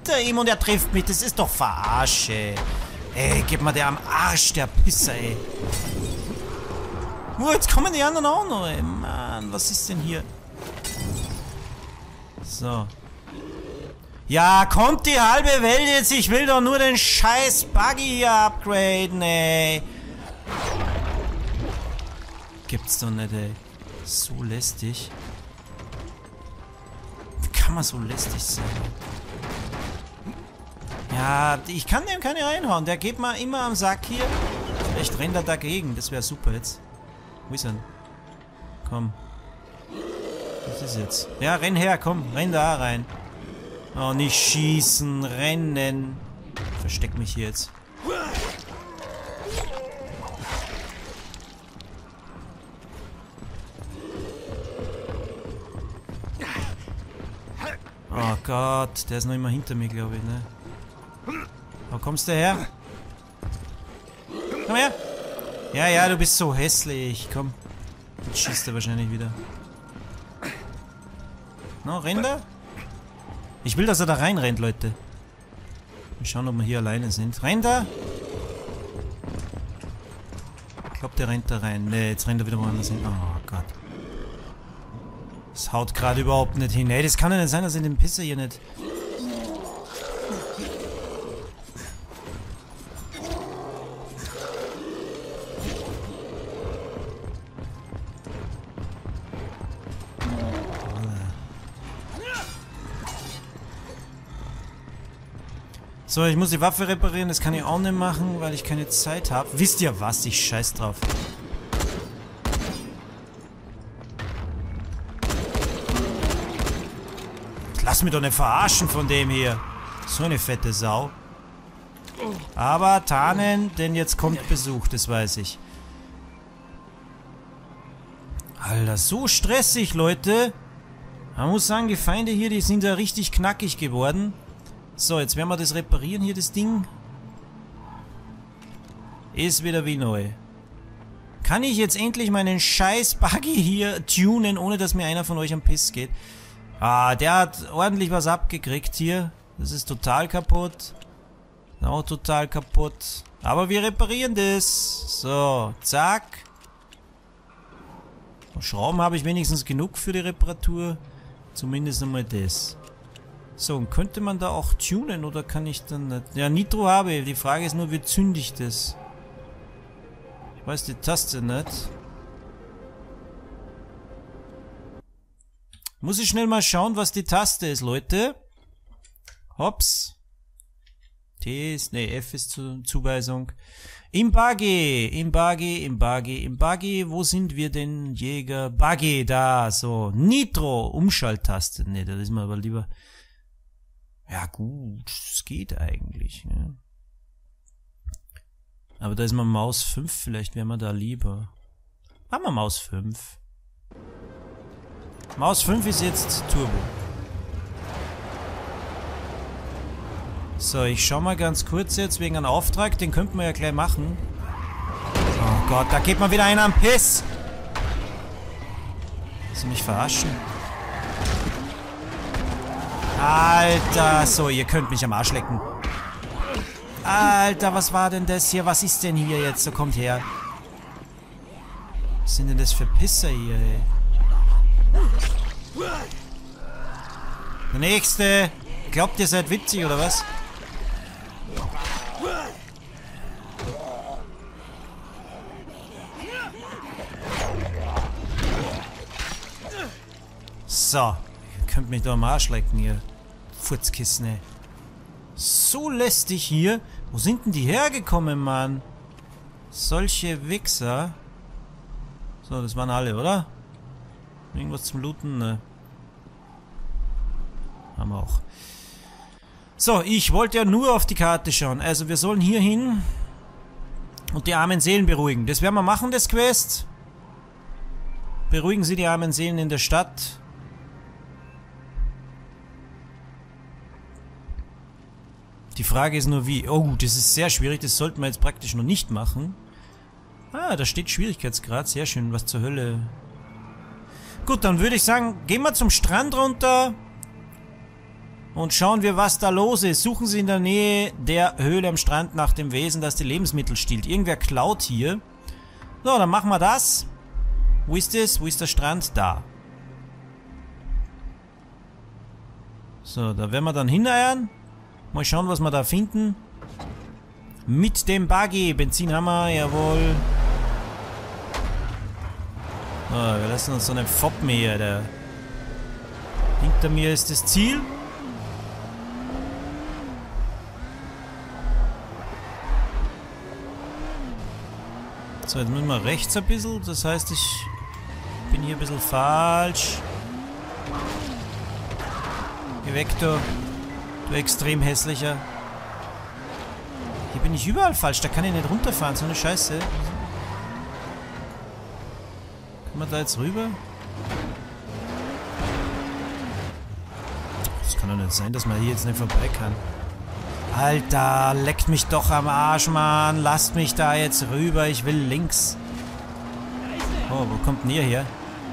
hinter ihm und er trifft mich. Das ist doch Verarsche. Ey, gib mal der am Arsch, der Pisser, ey. Jetzt kommen die anderen auch noch, ey. Mann, was ist denn hier? So. Ja, kommt die halbe Welt jetzt. Ich will doch nur den scheiß Buggy hier upgraden, ey. Gibt's doch nicht, ey. So lästig. Wie kann man so lästig sein? Ja, ich kann dem keine reinhauen. Der geht mal immer am Sack hier. Vielleicht rennt er dagegen. Das wäre super jetzt. Wo ist er denn? Komm. Was ist jetzt? Ja, renn her, komm. Renn da rein. Oh, nicht schießen, rennen. Versteck mich hier jetzt. Oh Gott, der ist noch immer hinter mir, glaube ich, ne? Wo kommst du her? Komm her! Ja, ja, du bist so hässlich. Komm. Jetzt schießt er wahrscheinlich wieder. No, rennt er? Ich will, dass er da reinrennt, Leute. Mal schauen, ob wir hier alleine sind. Rennt er? Ich glaube, der rennt da rein. Ne, jetzt rennt er wieder woanders hin. Oh Gott. Das haut gerade überhaupt nicht hin. Ey, das kann ja nicht sein, dass ich den Pisser hier nicht... So, ich muss die Waffe reparieren, das kann ich auch nicht machen, weil ich keine Zeit habe. Wisst ihr was? Ich scheiß drauf. Lass mich doch nicht verarschen von dem hier. So eine fette Sau. Aber tarnen, denn jetzt kommt Besuch, das weiß ich. Alter, so stressig, Leute. Man muss sagen, die Feinde hier, die sind ja richtig knackig geworden. So, jetzt werden wir das reparieren hier, das Ding. Ist wieder wie neu. Kann ich jetzt endlich meinen scheiß Buggy hier tunen, ohne dass mir einer von euch am Piss geht? Ah, der hat ordentlich was abgekriegt hier. Das ist total kaputt. Auch total kaputt. Aber wir reparieren das. So, zack. Schrauben habe ich wenigstens genug für die Reparatur. Zumindest einmal das. So, und könnte man da auch tunen oder kann ich dann nicht? Ja, Nitro habe ich. Die Frage ist nur, wie zünde ich das? Ich weiß die Taste nicht. Muss ich schnell mal schauen, was die Taste ist, Leute. Hops. T ist, ne, F ist Zuweisung. Im Buggy, im Buggy, im Buggy, im Buggy. Wo sind wir denn, Jäger? Buggy, da, so. Nitro, Umschalttaste. Ne, das ist mir aber lieber... Ja gut, es geht eigentlich. Ne? Aber da ist mal Maus 5, vielleicht wäre man da lieber. Machen wir Maus 5. Maus 5 ist jetzt Turbo. So, ich schau mal ganz kurz jetzt wegen einem Auftrag, den könnten wir ja gleich machen. Oh Gott, da geht mal wieder einer am Piss. Willst du mich verarschen? Alter, so, ihr könnt mich am Arsch lecken. Alter, was war denn das hier? Was ist denn hier jetzt? So, kommt her. Was sind denn das für Pisser hier, ey? Der nächste. Glaubt ihr seid witzig, oder was? So. Ihr könnt mich doch am Arsch lecken, ihr Furzkissen, ey. So lästig hier. Wo sind denn die hergekommen, Mann? Solche Wichser. So, das waren alle, oder? Irgendwas zum Looten? Ne. Haben wir auch. So, ich wollte ja nur auf die Karte schauen. Also, wir sollen hier hin und die armen Seelen beruhigen. Das werden wir machen, das Quest. Beruhigen Sie die armen Seelen in der Stadt. Die Frage ist nur wie. Oh, das ist sehr schwierig. Das sollten wir jetzt praktisch noch nicht machen. Ah, da steht Schwierigkeitsgrad. Sehr schön. Was zur Hölle. Gut, dann würde ich sagen, gehen wir zum Strand runter. Und schauen wir, was da los ist. Suchen Sie in der Nähe der Höhle am Strand nach dem Wesen, das die Lebensmittel stiehlt. Irgendwer klaut hier. So, dann machen wir das. Wo ist es? Wo ist der Strand? Da. So, da werden wir dann hineiern. Mal schauen, was wir da finden. Mit dem Buggy. Benzin haben wir, jawohl. So, wir lassen uns so einen Foppen hier. Der hinter mir ist das Ziel. So, jetzt müssen wir rechts ein bisschen. Das heißt, ich bin hier ein bisschen falsch. Geh weg, du extrem hässlicher. Hier bin ich überall falsch. Da kann ich nicht runterfahren. So eine Scheiße. Kann man da jetzt rüber? Das kann doch nicht sein, dass man hier jetzt nicht vorbei kann. Alter, leckt mich doch am Arsch, Mann. Lasst mich da jetzt rüber. Ich will links. Oh, wo kommt denn ihr her?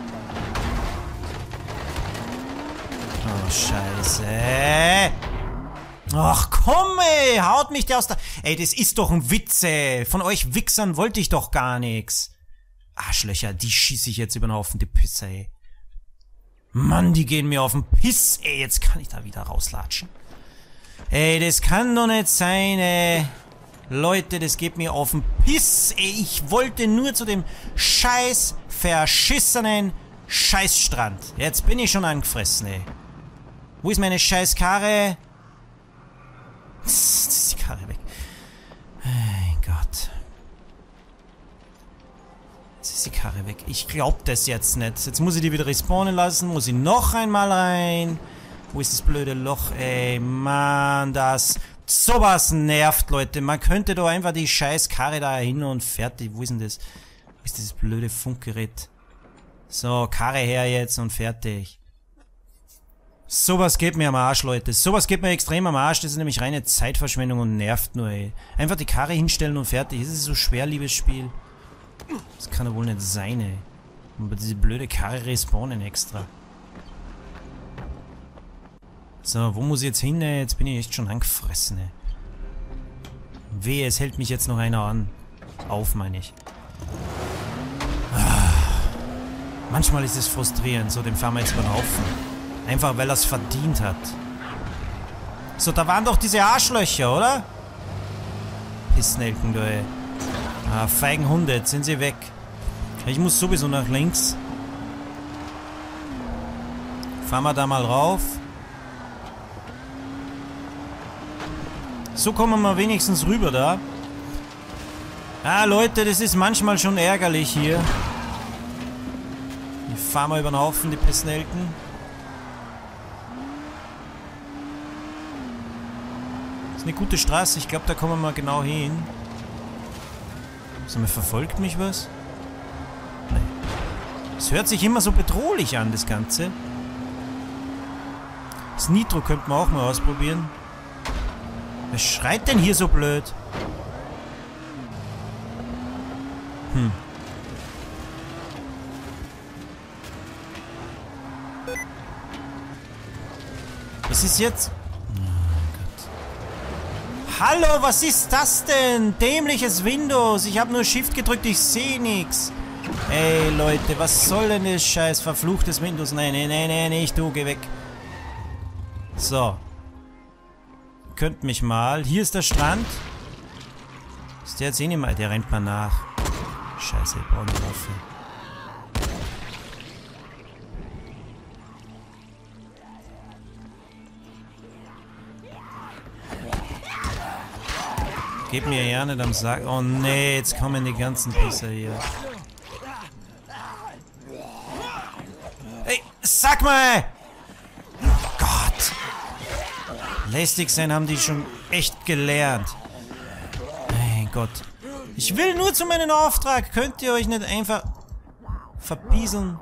Oh, Scheiße. Ach, komm, ey. Haut mich der aus der... Ey, das ist doch ein Witz, ey. Von euch Wichsern wollte ich doch gar nichts. Arschlöcher, die schieße ich jetzt über den Haufen, die Pisser, ey. Mann, die gehen mir auf den Piss, ey. Jetzt kann ich da wieder rauslatschen. Ey, das kann doch nicht sein, ey. Leute, das geht mir auf den Piss, ey. Ich wollte nur zu dem scheiß verschissenen Scheißstrand. Jetzt bin ich schon angefressen, ey. Wo ist meine scheiß Karre? Jetzt ist die Karre weg. Mein Gott. Jetzt ist die Karre weg. Ich glaub das jetzt nicht. Jetzt muss ich die wieder respawnen lassen. Muss ich noch einmal rein. Wo ist das blöde Loch, ey? Mann, das... Sowas nervt, Leute. Man könnte doch einfach die scheiß Karre da hin und fertig. Wo ist denn das? Wo ist dieses blöde Funkgerät? So, Karre her jetzt und fertig. Sowas geht mir am Arsch, Leute. Sowas geht mir extrem am Arsch. Das ist nämlich reine Zeitverschwendung und nervt nur, ey. Einfach die Karre hinstellen und fertig. Das ist so schwer, liebes Spiel. Das kann doch wohl nicht sein, ey. Aber diese blöde Karre respawnen extra. So, wo muss ich jetzt hin, ey? Jetzt bin ich echt schon angefressen, ey. Wehe, es hält mich jetzt noch einer an. Auf, meine ich. Manchmal ist es frustrierend, so, den fahren wir jetzt über den Haufen. Einfach, weil er es verdient hat. So, da waren doch diese Arschlöcher, oder? Pissnelken, du, ey. Ah, feigen Hunde, jetzt sind sie weg. Ich muss sowieso nach links. Fahren wir da mal rauf. So kommen wir wenigstens rüber da. Ah, Leute, das ist manchmal schon ärgerlich hier. Die fahren wir über den Haufen, die Pissnelken. Das ist eine gute Straße, ich glaube, da kommen wir genau hin. So, verfolgt mich was? Nein. Es hört sich immer so bedrohlich an, das Ganze. Das Nitro könnte man auch mal ausprobieren. Wer schreit denn hier so blöd? Was ist jetzt? Oh Gott. Hallo, was ist das denn? Dämliches Windows. Ich habe nur Shift gedrückt, ich sehe nichts. Ey, Leute, was soll denn das scheiß verfluchtes Windows? Nein, nein, nein, nein, nicht du, geh weg. So. Könnt mich mal. Hier ist der Strand. Ist der jetzt eh nicht mal? Der rennt mal nach. Scheiße, ich brauche eine Waffe. Gib mir ja nicht am Sack. Oh nee, jetzt kommen die ganzen Pisser hier. Ey, sag mal! Gott! Lästig sein haben die schon echt gelernt. Mein Gott. Ich will nur zu meinem Auftrag. Könnt ihr euch nicht einfach verpieseln?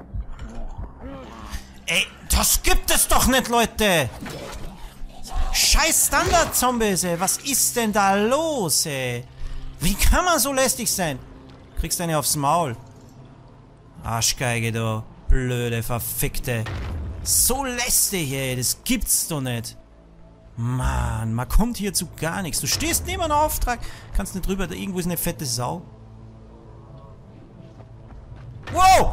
Ey, das gibt es doch nicht, Leute! Scheiß Standard-Zombies, ey. Was ist denn da los, ey? Wie kann man so lästig sein? Kriegst eine aufs Maul. Arschgeige, du. Blöde, verfickte. So lästig, ey. Das gibt's doch nicht. Mann, man kommt hier zu gar nichts. Du stehst neben einem Auftrag, kannst nicht drüber, da irgendwo ist eine fette Sau. Wow!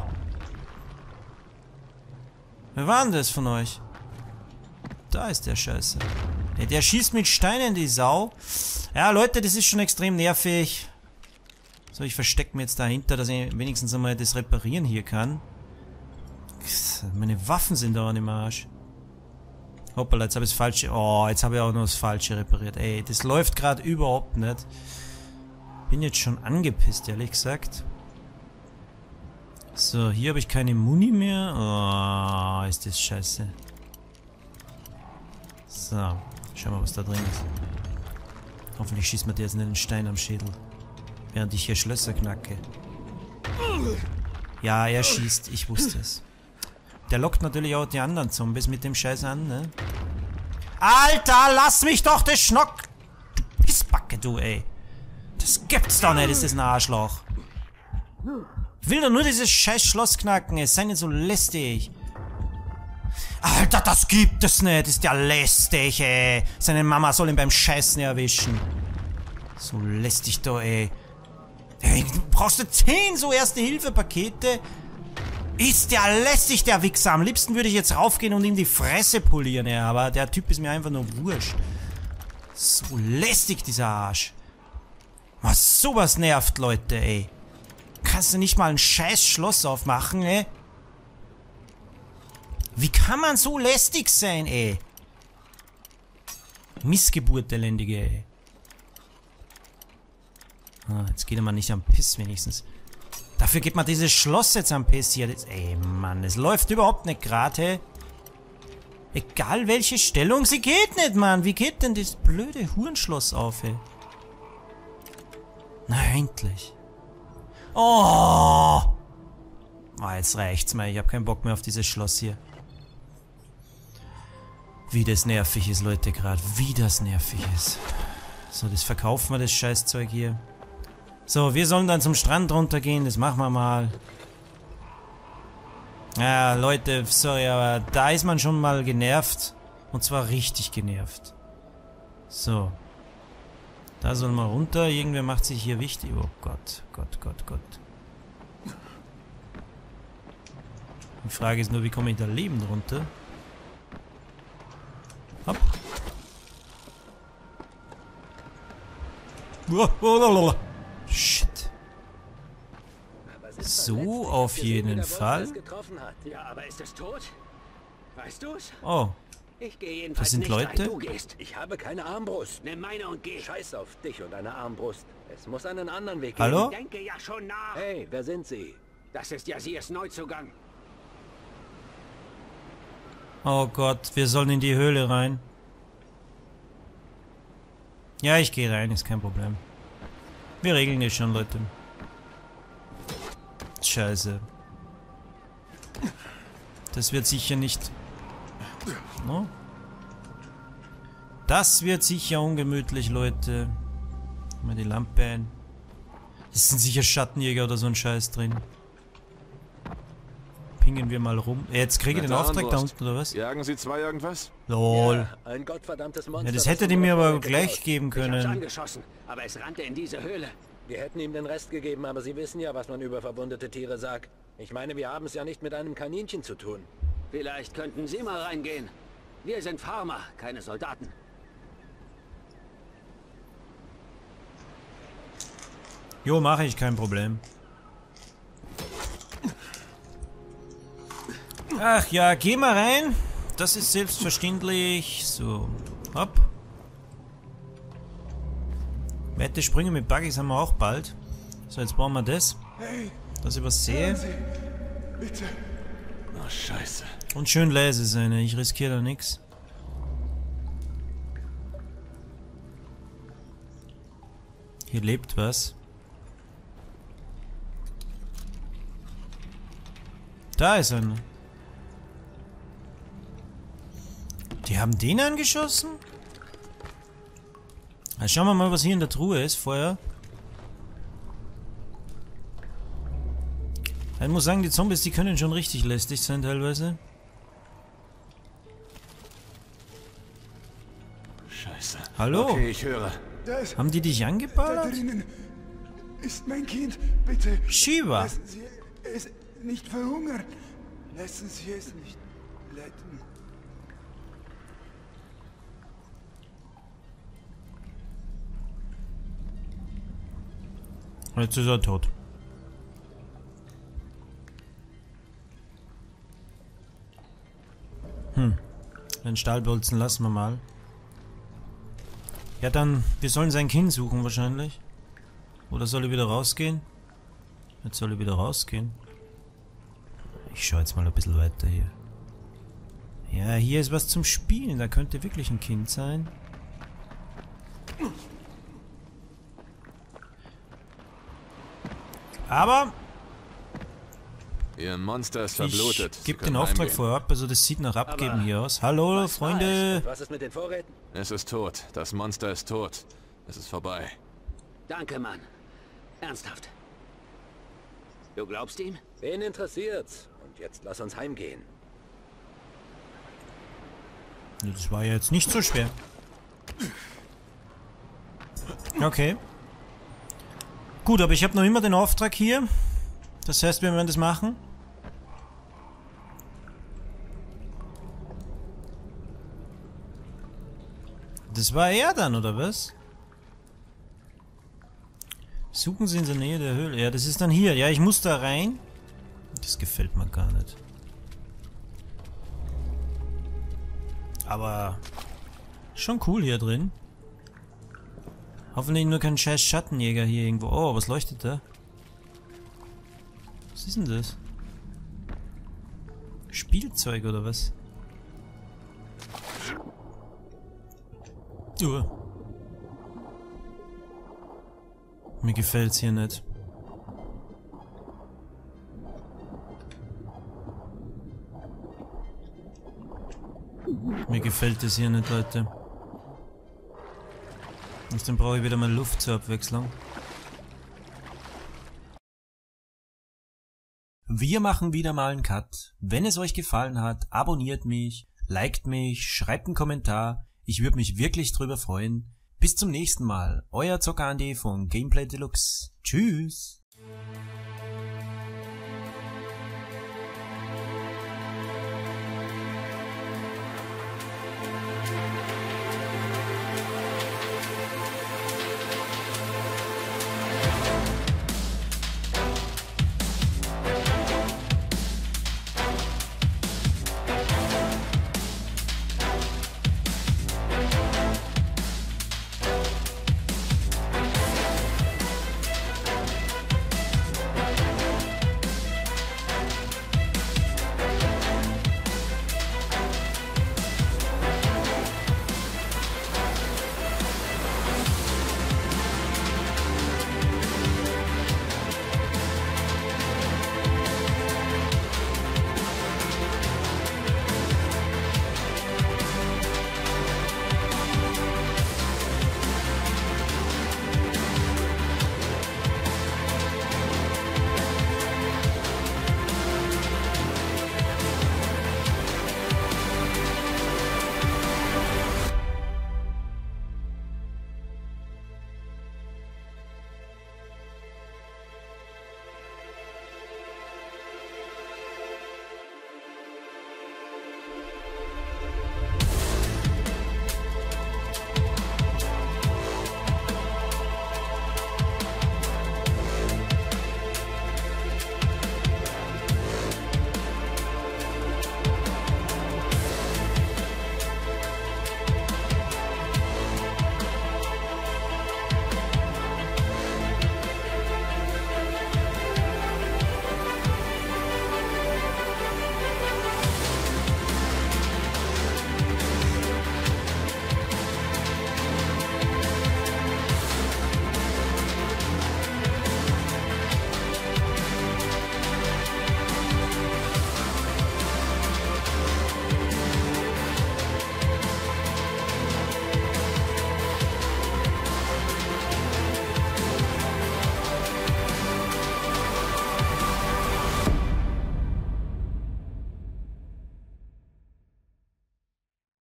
Wer war denn das von euch? Da ist der Scheiße. Hey, der schießt mit Steinen, die Sau. Ja, Leute, das ist schon extrem nervig. So, ich verstecke mir jetzt dahinter, dass ich wenigstens einmal das reparieren hier kann. Meine Waffen sind da im Arsch. Hoppala, jetzt habe ich das Falsche... Oh, jetzt habe ich auch noch das Falsche repariert. Ey, das läuft gerade überhaupt nicht. Bin jetzt schon angepisst, ehrlich gesagt. So, hier habe ich keine Muni mehr. Oh, ist das scheiße. So, schauen wir, was da drin ist. Hoffentlich schießt mir der jetzt nicht einen Stein am Schädel. Während ich hier Schlösser knacke. Ja, er schießt. Ich wusste es. Der lockt natürlich auch die anderen Zombies mit dem Scheiß an, ne? Alter, lass mich doch das Schnock... Du Pissbacke, du, ey. Das gibt's doch nicht, ist das ein Arschloch. Ich will doch nur dieses scheiß Schloss knacken, es sei nicht so lästig. Alter, das gibt es nicht, ist ja lästig, ey. Seine Mama soll ihn beim Scheißen erwischen. So lästig da, ey. Hey, brauchst du 10 so Erste-Hilfe-Pakete? Ist der lästig, der Wichser. Am liebsten würde ich jetzt raufgehen und ihm die Fresse polieren, ja. Aber der Typ ist mir einfach nur wurscht. So lästig, dieser Arsch. Was sowas nervt, Leute, ey. Kannst du nicht mal ein scheiß Schloss aufmachen, ey? Wie kann man so lästig sein, ey? Missgeburt, der Lendige, ey. Ah, jetzt geht er mal nicht am Piss, wenigstens. Dafür geht man dieses Schloss jetzt am Piss hier. Ey, Mann, es läuft überhaupt nicht gerade. Egal welche Stellung, sie geht nicht, Mann. Wie geht denn das blöde Hurenschloss auf, ey? Na, endlich. Oh! Ah, jetzt reicht's mal. Ich hab keinen Bock mehr auf dieses Schloss hier. Wie das nervig ist, Leute, gerade. Wie das nervig ist. So, das verkaufen wir, das Scheißzeug hier. So, wir sollen dann zum Strand runtergehen. Das machen wir mal. Ja, Leute, sorry, aber da ist man schon mal genervt. Und zwar richtig genervt. So. Da sollen wir runter. Irgendwer macht sich hier wichtig. Oh Gott, Gott, Gott, Gott. Die Frage ist nur, wie komme ich da lebend runter? Hopp. Shit. So, auf jeden Fall. Ja, aber ist es tot? Weißt du's? Oh. Ich gehe jedenfalls Das sind nicht Leute? rein, du gehst. Ich habe keine Armbrust. Nimm meine und geh. Scheiß auf dich und deine Armbrust. Es muss einen anderen Weg Hallo? Ich denke ja schon nach. Hey, wer sind Sie? Das ist Yazirs Neuzugang. Oh Gott, wir sollen in die Höhle rein. Ja, ich gehe rein, ist kein Problem. Wir regeln das schon, Leute. Scheiße. Das wird sicher nicht... No? Das wird sicher ungemütlich, Leute. Mal die Lampe ein. Das sind sicher Schattenjäger oder so ein Scheiß drin. Pingen wir mal rum. Jetzt kriege ich den Auftrag da unten, oder was? Jagen Sie zwei irgendwas? Lol. Ja, ein gottverdammtes Monster. Ja, das hättet ihr mir aber gleich geben Ich hab's können. angeschossen, aber es rannte in diese Höhle. Wir hätten ihm den Rest gegeben, aber Sie wissen ja, was man über verwundete Tiere sagt. Ich meine, wir haben es ja nicht mit einem Kaninchen zu tun. Vielleicht könnten Sie mal reingehen. Wir sind Farmer, keine Soldaten. Jo, mache ich, kein Problem. Ach ja, geh mal rein. Das ist selbstverständlich. So, hopp. Weite Sprünge mit Buggies haben wir auch bald. So, jetzt brauchen wir das. Dass ich was sehe. Bitte. Oh, Scheiße. Und schön leise sein, ich riskiere da nichts. Hier lebt was. Da ist einer. Die haben den angeschossen? Also schauen wir mal, was hier in der Truhe ist vorher. Ich muss sagen, die Zombies, die können schon richtig lästig sein teilweise. Hallo? Okay, ich höre. Das Haben die dich da angeballert? drinnen ist mein Kind. Bitte Shiva. lassen Sie es nicht verhungern. Lassen Sie es nicht leiden. Jetzt ist er tot. Den Stahlbolzen lassen wir mal. Ja dann, wir sollen sein Kind suchen wahrscheinlich. Oder soll er wieder rausgehen? Jetzt soll er wieder rausgehen. Ich schaue jetzt mal ein bisschen weiter hier. Ja, hier ist was zum Spielen. Da könnte wirklich ein Kind sein. Aber Ihr Monster ist verblutet. ich Sie gebe können den Auftrag heimgehen. vorab. Also das sieht nach Abgeben Aber hier aus. Hallo, Was Freunde. war's? Was ist mit den Vorräten? Es ist tot. Das Monster ist tot. Es ist vorbei. Danke, Mann. Ernsthaft. Du glaubst ihm? Wen interessiert's? Und jetzt lass uns heimgehen. Das war ja jetzt nicht so schwer. Okay. Gut, aber ich habe noch immer den Auftrag hier. Das heißt, wir werden das machen. Das war er dann, oder was? Suchen Sie in der Nähe der Höhle. Ja, das ist dann hier. Ja, ich muss da rein. Das gefällt mir gar nicht. Aber schon cool hier drin. Hoffentlich nur kein scheiß Schattenjäger hier irgendwo. Oh, was leuchtet da? Was ist denn das? Spielzeug oder was? Mir gefällt's hier nicht. Mir gefällt es hier nicht, Leute. Und dann brauche ich wieder mal Luft zur Abwechslung. Wir machen wieder mal einen Cut. Wenn es euch gefallen hat, abonniert mich, liked mich, schreibt einen Kommentar. Ich würde mich wirklich drüber freuen. Bis zum nächsten Mal. Euer Zocker Andi von Gameplay Deluxe. Tschüss.